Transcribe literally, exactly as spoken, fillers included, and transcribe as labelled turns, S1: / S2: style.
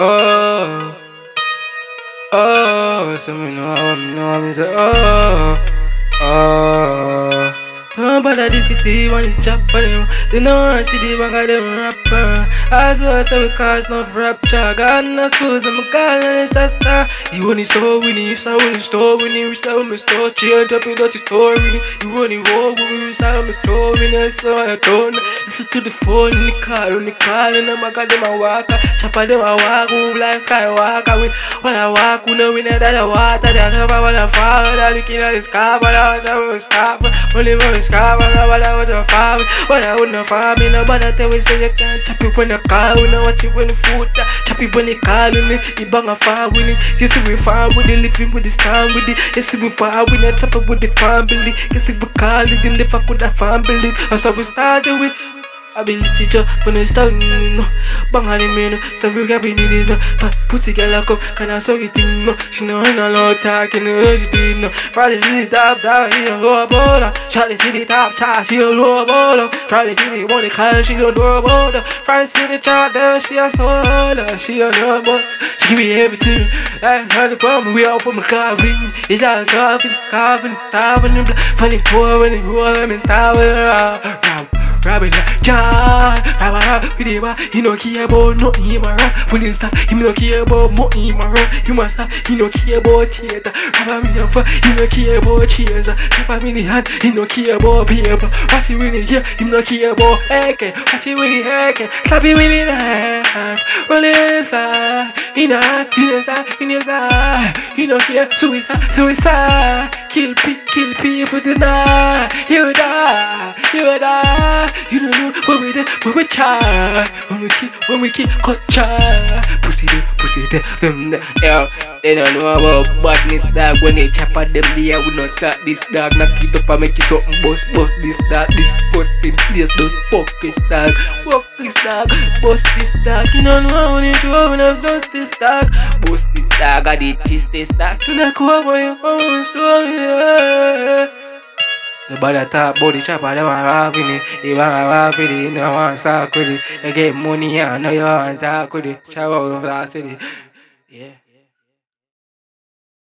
S1: Oh, oh, so me know I'm know me say oh, oh. Oh, but I did city when it chop on him. They know I see the bag of them rapper. I saw I say we cause no rapture. God no schools, I'm a girl and it's a star. You only store with me, you saw when you store with me, you saw when you store. Change up your dirty story. You only walk with me, you saw when you store with me, so I don't listen to the phone in the car, in the car, and I'm a god them a walker. Chopper them a walk, move like Skywalker. When I walk, we know we know that I water. They never wanna fall, they're looking at the sky, but I don't stop. Only more scar, but I wouldn't farm. But I wouldn't farm, nobody tell me say you can't chop it when you call. We know what you when you food, chop it when you calling me. You bang a fire with it. You see we farm with the living with the stand with it. You see we far with the chop it with the family. You see we calling them, they fuck with the family. That's how we started with. I be little teacher when they start no bang on the man, so we got be needed no fat pussy girl come, can I suck it in no. She know I know long talking, no she do no. Friday see the top top, she a low baller. Charlie see the top top, she a low baller. Friday see the money call, she don't know about her. Friday see the chart down, she a solar. She a know about, she give me everything. Like how the problem we all from the carving. It's all solving, carving, starving, funny poor when you roll them and starving. Rabbit, John, Rabba, Pideva, he no care about nothing, he ma rap. Police, he no care about money, he ma rap. He must have, he no care about theater. Rabba, me no for, he no care about cheers. Rabba, me the hand, he no care about paper. What he really care, he no care about heke. What he really heke, slap him in the half. Roll it in the side, in the side, in the side, in the side. He no care, suicide, suicide. Kill people, kill people tonight. You die, you die. You don't know what we did, what we try. When we kill, when we kill, cut try. Pussy there, pussy there, them there. Yo, they don't know about badness dog. When they chop at them there, we not start this dog. Knock it up and make it something bust, bust this dog. This bust them place, don't fuck this dog. Fuck this dog, bust this dog. You don't know when it's over, we not start this dog. Bust this dog, I did cheese this dog. You not go up on your own, so yeah. The body top body chopper, they want rap in it. They want rap in it, they want to talk with it. They get money, I know you want to talk with it. Shout out to the city. Yeah.